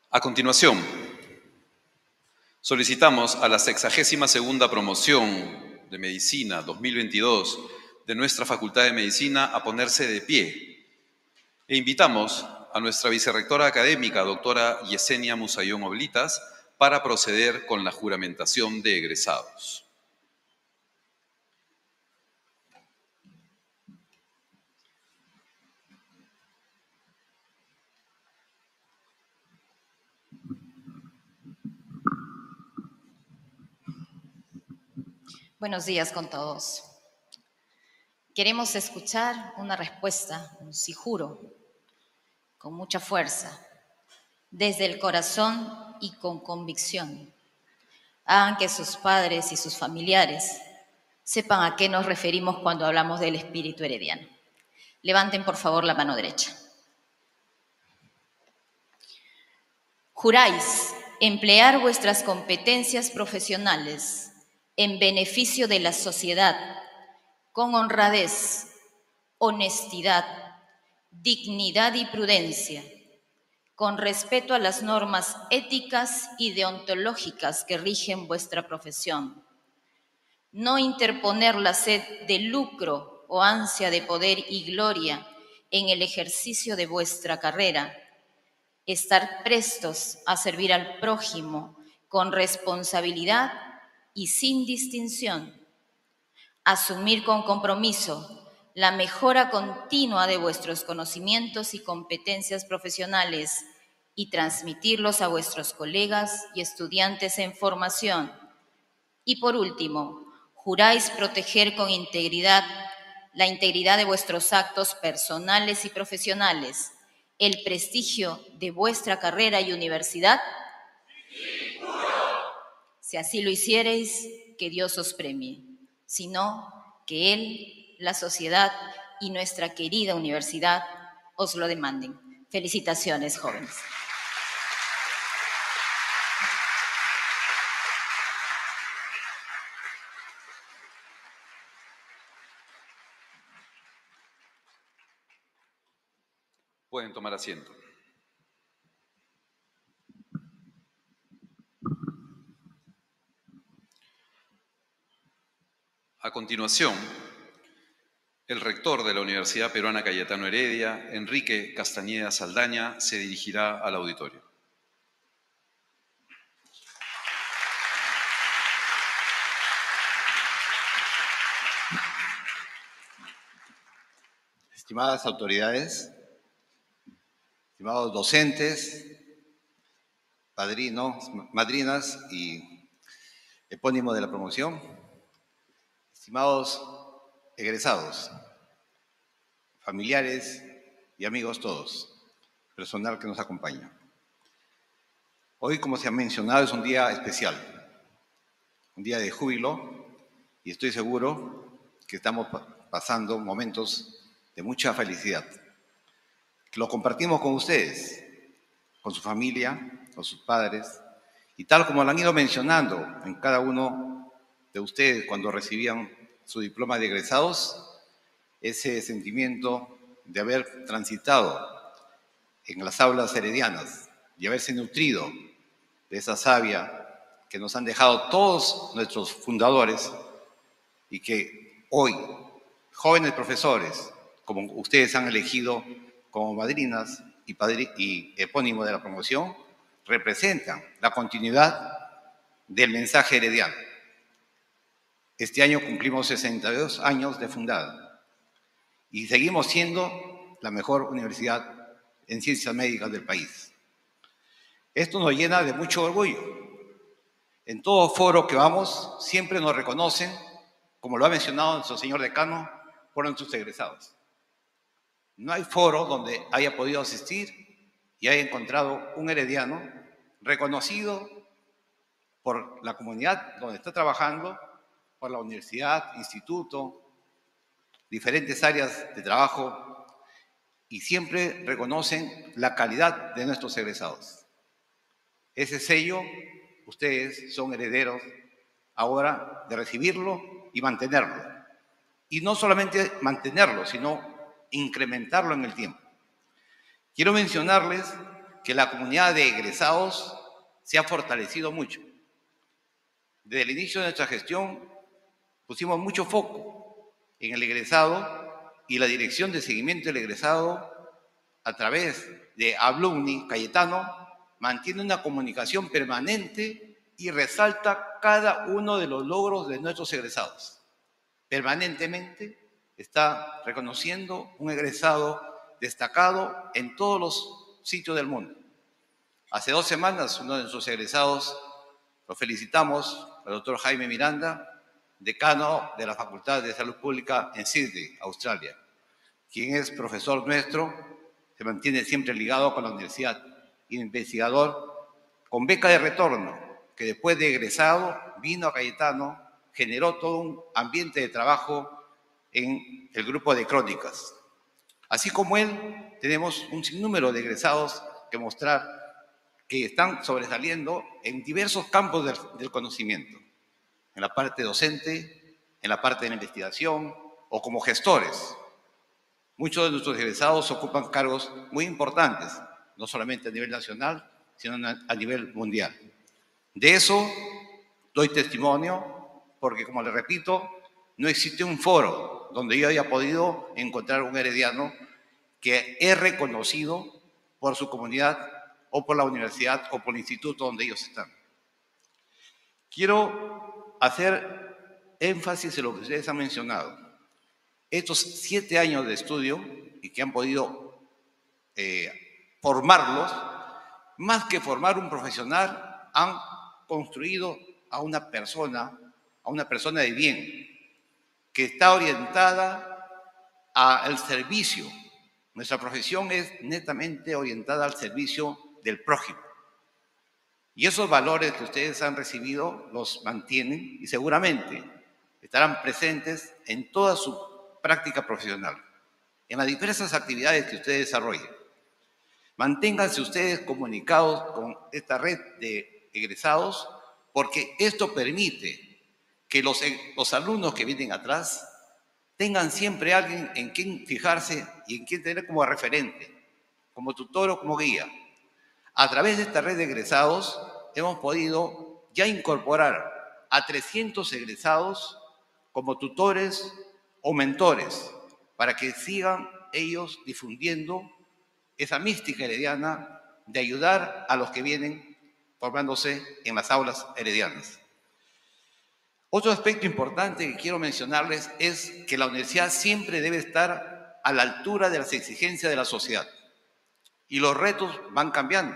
A continuación, solicitamos a la 62ª promoción de Medicina 2022 de nuestra Facultad de Medicina a ponerse de pie e invitamos a nuestra vicerrectora académica, doctora Yesenia Musayón Oblitas, para proceder con la juramentación de egresados. Buenos días con todos. Queremos escuchar una respuesta, un sí juro, con mucha fuerza, desde el corazón y con convicción. Hagan que sus padres y sus familiares sepan a qué nos referimos cuando hablamos del espíritu herediano. Levanten, por favor, la mano derecha. Juráis emplear vuestras competencias profesionales en beneficio de la sociedad, con honradez, honestidad, dignidad y prudencia, con respeto a las normas éticas y deontológicas que rigen vuestra profesión. No interponer la sed de lucro o ansia de poder y gloria en el ejercicio de vuestra carrera. Estar prestos a servir al prójimo con responsabilidad y sin distinción. Asumir con compromiso la mejora continua de vuestros conocimientos y competencias profesionales y transmitirlos a vuestros colegas y estudiantes en formación. Y por último, juráis proteger con integridad la integridad de vuestros actos personales y profesionales, el prestigio de vuestra carrera y universidad. Sí, juro. Si así lo hiciereis, que Dios os premie. Si no, que Él, la sociedad y nuestra querida universidad os lo demanden. Felicitaciones, jóvenes. Pueden tomar asiento. A continuación, el rector de la Universidad Peruana Cayetano Heredia, Enrique Castañeda Saldaña, se dirigirá al auditorio. Estimadas autoridades, estimados docentes, padrinos, madrinas y epónimo de la promoción, estimados egresados, familiares y amigos todos, personal que nos acompaña. Hoy, como se ha mencionado, es un día especial, un día de júbilo, y estoy seguro que estamos pasando momentos de mucha felicidad. Lo compartimos con ustedes, con su familia, con sus padres, y tal como lo han ido mencionando en cada uno de ustedes cuando recibían su diploma de egresados, ese sentimiento de haber transitado en las aulas heredianas y haberse nutrido de esa savia que nos han dejado todos nuestros fundadores y que hoy, jóvenes profesores, como ustedes han elegido como madrinas y epónimo de la promoción, representan la continuidad del mensaje herediano. Este año cumplimos 62 años de fundada y seguimos siendo la mejor universidad en ciencias médicas del país. Esto nos llena de mucho orgullo. En todo foro que vamos, siempre nos reconocen, como lo ha mencionado nuestro señor decano, por nuestros egresados. No hay foro donde haya podido asistir y haya encontrado un herediano reconocido por la comunidad donde está trabajando, por la universidad, instituto, diferentes áreas de trabajo, y siempre reconocen la calidad de nuestros egresados. Ese sello, ustedes son herederos ahora de recibirlo y mantenerlo. Y no solamente mantenerlo, sino incrementarlo en el tiempo. Quiero mencionarles que la comunidad de egresados se ha fortalecido mucho. Desde el inicio de nuestra gestión pusimos mucho foco en el egresado y la dirección de seguimiento del egresado a través de Alumni Cayetano mantiene una comunicación permanente y resalta cada uno de los logros de nuestros egresados. Permanentemente está reconociendo un egresado destacado en todos los sitios del mundo. Hace 2 semanas, uno de nuestros egresados, lo felicitamos, al doctor Jaime Miranda, decano de la Facultad de Salud Pública en Sydney, Australia, quien es profesor nuestro, se mantiene siempre ligado con la universidad, investigador con beca de retorno, que después de egresado vino a Cayetano, generó todo un ambiente de trabajo en el grupo de crónicas. Así como él, tenemos un sinnúmero de egresados que mostrar que están sobresaliendo en diversos campos del conocimiento, en la parte docente, en la parte de la investigación o como gestores. Muchos de nuestros egresados ocupan cargos muy importantes, no solamente a nivel nacional, sino a nivel mundial. De eso doy testimonio porque, como le repito, no existe un foro donde yo haya podido encontrar un herediano que es reconocido por su comunidad o por la universidad o por el instituto donde ellos están. Quiero hacer énfasis en lo que ustedes han mencionado. Estos 7 años de estudio y que han podido formarlos, más que formar un profesional, han construido a una persona de bien, que está orientada al servicio. Nuestra profesión es netamente orientada al servicio del prójimo. Y esos valores que ustedes han recibido los mantienen y seguramente estarán presentes en toda su práctica profesional, en las diversas actividades que ustedes desarrollen. Manténganse ustedes comunicados con esta red de egresados porque esto permite que los alumnos que vienen atrás tengan siempre alguien en quien fijarse y en quien tener como referente, como tutor o como guía. A través de esta red de egresados hemos podido ya incorporar a 300 egresados como tutores o mentores para que sigan ellos difundiendo esa mística herediana de ayudar a los que vienen formándose en las aulas heredianas. Otro aspecto importante que quiero mencionarles es que la universidad siempre debe estar a la altura de las exigencias de la sociedad y los retos van cambiando.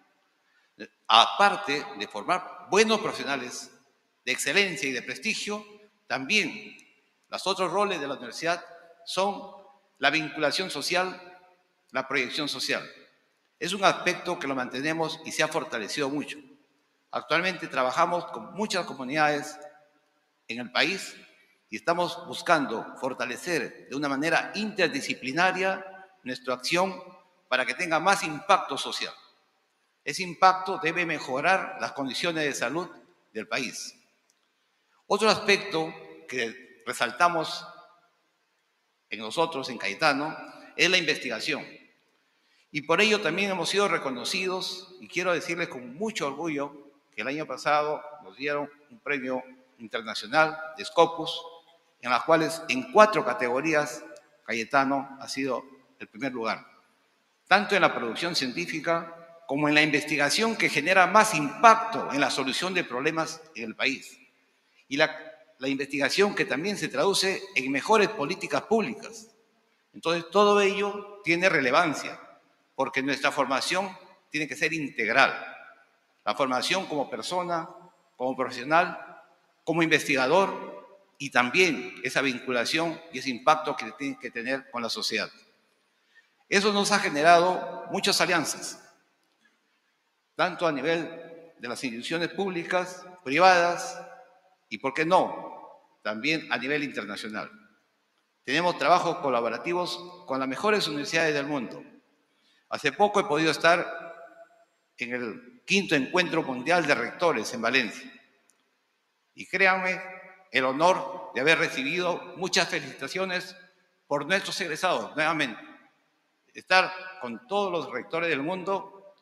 Aparte de formar buenos profesionales de excelencia y de prestigio, también los otros roles de la universidad son la vinculación social, la proyección social. Es un aspecto que lo mantenemos y se ha fortalecido mucho. Actualmente trabajamos con muchas comunidades en el país y estamos buscando fortalecer de una manera interdisciplinaria nuestra acción para que tenga más impacto social. Ese impacto debe mejorar las condiciones de salud del país. Otro aspecto que resaltamos en nosotros, en Cayetano, es la investigación. Y por ello también hemos sido reconocidos, y quiero decirles con mucho orgullo, que el año pasado nos dieron un premio internacional de Scopus, en las cuales en 4 categorías Cayetano ha sido el primer lugar, tanto en la producción científica como en la investigación que genera más impacto en la solución de problemas en el país. Y la investigación que también se traduce en mejores políticas públicas. Entonces, todo ello tiene relevancia, porque nuestra formación tiene que ser integral. La formación como persona, como profesional, como investigador y también esa vinculación y ese impacto que tiene que tener con la sociedad. Eso nos ha generado muchas alianzas, tanto a nivel de las instituciones públicas, privadas y, ¿por qué no?, también a nivel internacional. Tenemos trabajos colaborativos con las mejores universidades del mundo. Hace poco he podido estar en el 5º Encuentro Mundial de Rectores en Valencia. Y créanme, el honor de haber recibido muchas felicitaciones por nuestros egresados, nuevamente. Estar con todos los rectores del mundo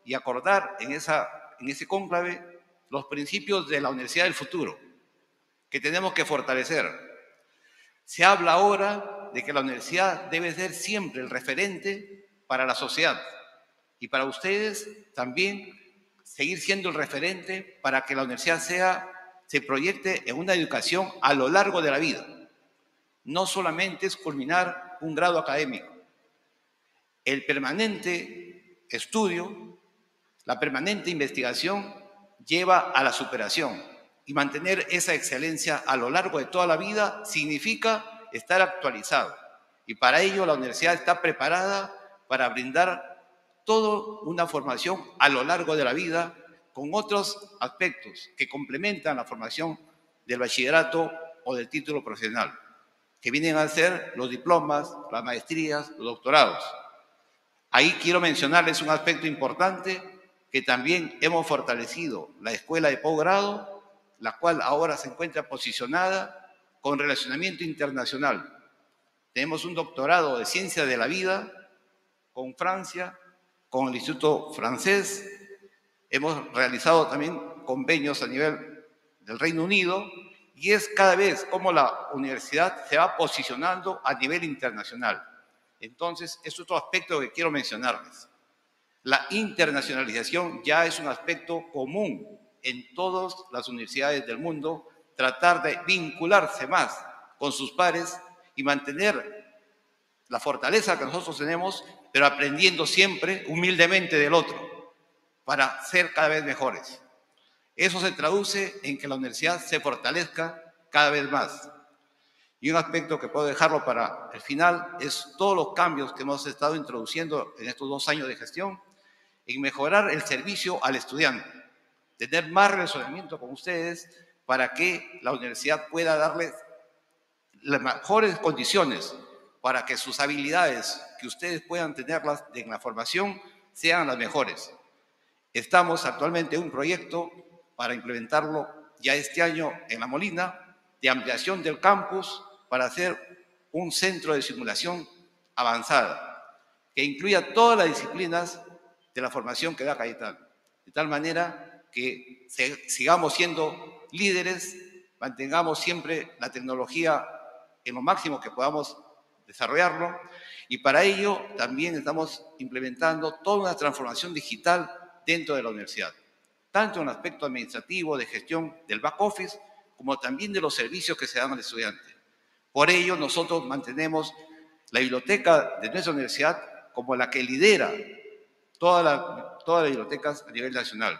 y acordar en ese cónclave los principios de la Universidad del Futuro, que tenemos que fortalecer. Se habla ahora de que la universidad debe ser siempre el referente para la sociedad y para ustedes también seguir siendo el referente para que la universidad se proyecte en una educación a lo largo de la vida. No solamente es culminar un grado académico. El permanente estudio, la permanente investigación lleva a la superación y mantener esa excelencia a lo largo de toda la vida significa estar actualizado. Y para ello la universidad está preparada para brindar toda una formación a lo largo de la vida con otros aspectos que complementan la formación del bachillerato o del título profesional, que vienen a ser los diplomas, las maestrías, los doctorados. Ahí quiero mencionarles un aspecto importante, que también hemos fortalecido la escuela de posgrado, la cual ahora se encuentra posicionada con relacionamiento internacional. Tenemos un doctorado de Ciencias de la Vida con Francia, con el Instituto Francés. Hemos realizado también convenios a nivel del Reino Unido y es cada vez como la universidad se va posicionando a nivel internacional. Entonces, es otro aspecto que quiero mencionarles. La internacionalización ya es un aspecto común en todas las universidades del mundo, tratar de vincularse más con sus pares y mantener la fortaleza que nosotros tenemos, pero aprendiendo siempre humildemente del otro para ser cada vez mejores. Eso se traduce en que la universidad se fortalezca cada vez más. Y un aspecto que puedo dejarlo para el final es todos los cambios que hemos estado introduciendo en estos 2 años de gestión en mejorar el servicio al estudiante, tener más relacionamiento con ustedes para que la universidad pueda darles las mejores condiciones para que sus habilidades, que ustedes puedan tenerlas en la formación, sean las mejores. Estamos actualmente en un proyecto para implementarlo ya este año en La Molina, de ampliación del campus para hacer un centro de simulación avanzada, que incluya todas las disciplinas de la formación que da Cayetano, de tal manera que sigamos siendo líderes, mantengamos siempre la tecnología en lo máximo que podamos desarrollarlo, y para ello también estamos implementando toda una transformación digital dentro de la universidad, tanto en el aspecto administrativo, de gestión del back office, como también de los servicios que se dan al estudiante. Por ello, nosotros mantenemos la biblioteca de nuestra universidad como la que lidera todas las bibliotecas a nivel nacional.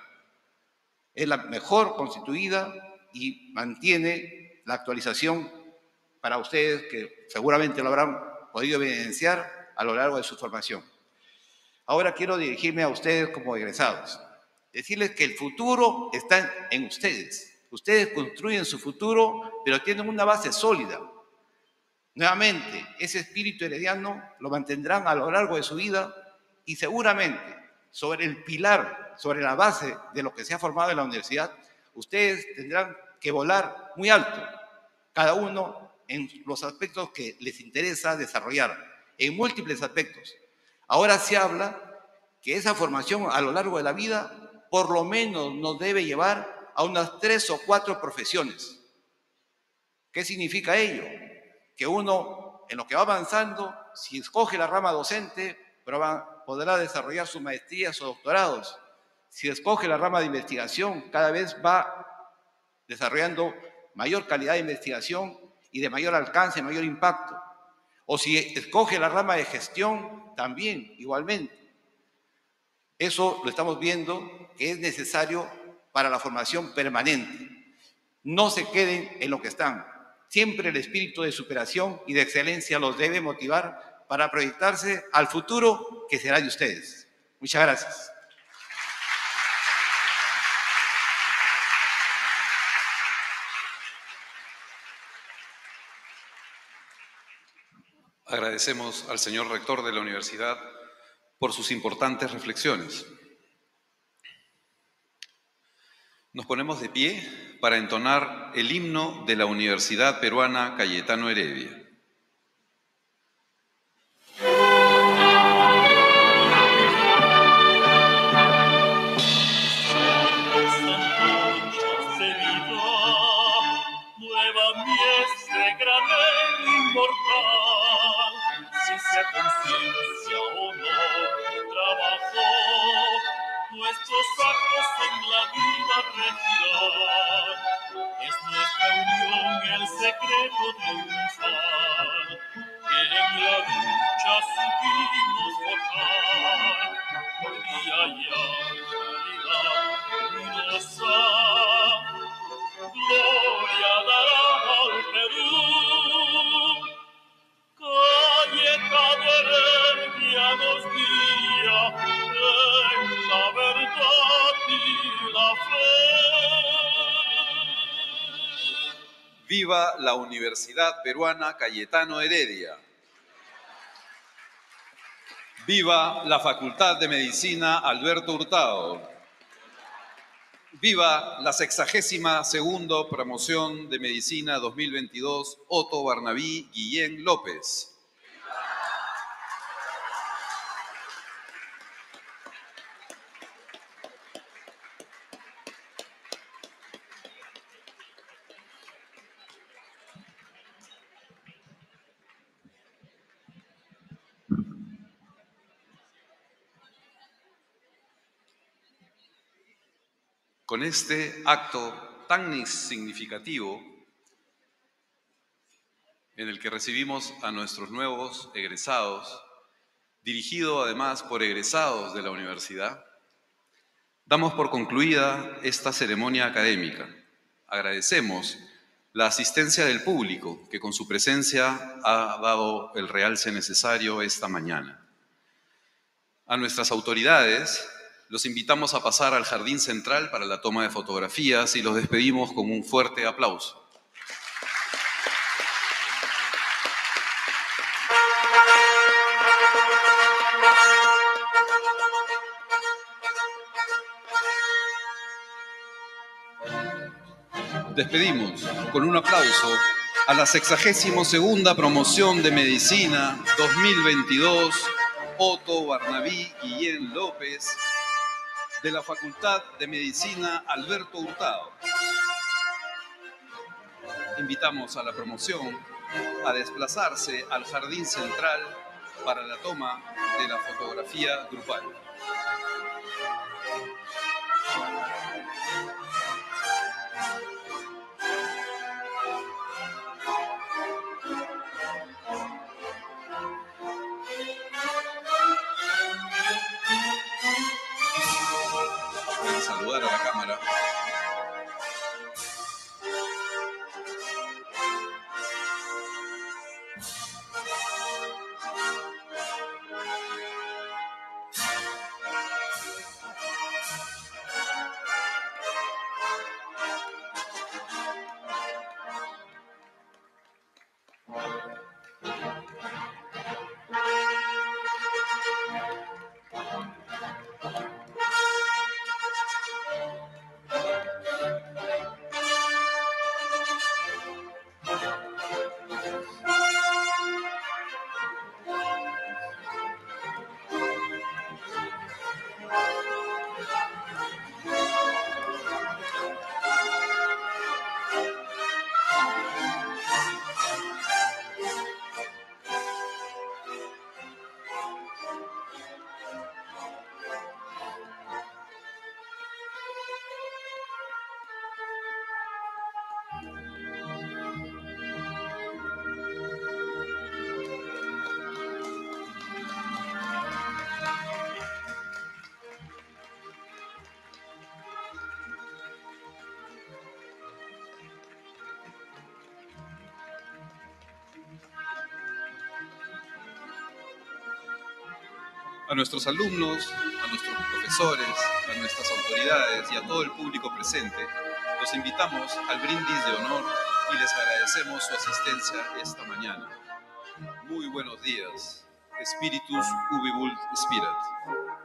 Es la mejor constituida y mantiene la actualización para ustedes, que seguramente lo habrán podido evidenciar a lo largo de su formación. Ahora quiero dirigirme a ustedes como egresados, decirles que el futuro está en ustedes. Ustedes construyen su futuro, pero tienen una base sólida. Nuevamente, ese espíritu herediano lo mantendrán a lo largo de su vida y seguramente sobre el pilar, sobre la base de lo que se ha formado en la universidad, ustedes tendrán que volar muy alto, cada uno en los aspectos que les interesa desarrollar, en múltiples aspectos. Ahora se habla que esa formación a lo largo de la vida por lo menos nos debe llevar a unas 3 o 4 profesiones. ¿Qué significa ello? Que uno, en lo que va avanzando, si escoge la rama docente, podrá desarrollar sus maestrías o doctorados. Si escoge la rama de investigación, cada vez va desarrollando mayor calidad de investigación y de mayor alcance, mayor impacto. O si escoge la rama de gestión, también igualmente. Eso lo estamos viendo que es necesario para la formación permanente. No se queden en lo que están. Siempre el espíritu de superación y de excelencia los debe motivar para proyectarse al futuro que será de ustedes. Muchas gracias. Agradecemos al señor rector de la universidad por sus importantes reflexiones. Nos ponemos de pie para entonar el himno de la Universidad Peruana Cayetano Heredia. nuestros actos en la vida regirán. Es nuestra unión el secreto triunfal que en la lucha supimos forjar. Hoy día ya realidad luminosa, gloria dará al Perú. Cayetano Heredia nos guía en la verdad y la fe. ¡Viva la Universidad Peruana Cayetano Heredia! ¡Viva la Facultad de Medicina Alberto Hurtado! ¡Viva la 62ª Promoción de Medicina 2022 Otto Barnabí Guillén López! Con este acto tan significativo, en el que recibimos a nuestros nuevos egresados, dirigido además por egresados de la universidad, damos por concluida esta ceremonia académica. Agradecemos la asistencia del público, que con su presencia ha dado el realce necesario esta mañana. A nuestras autoridades los invitamos a pasar al jardín central para la toma de fotografías y los despedimos con un fuerte aplauso. Despedimos con un aplauso a la 62ª Promoción de Medicina 2022 Otto Barnabí Guillén López de la Facultad de Medicina Alberto Hurtado. Invitamos a la promoción a desplazarse al jardín central para la toma de la fotografía grupal. Pueden saludar a la cámara. A nuestros alumnos, a nuestros profesores, a nuestras autoridades y a todo el público presente, los invitamos al brindis de honor y les agradecemos su asistencia esta mañana. Muy buenos días. Spiritus ubi vult spirat.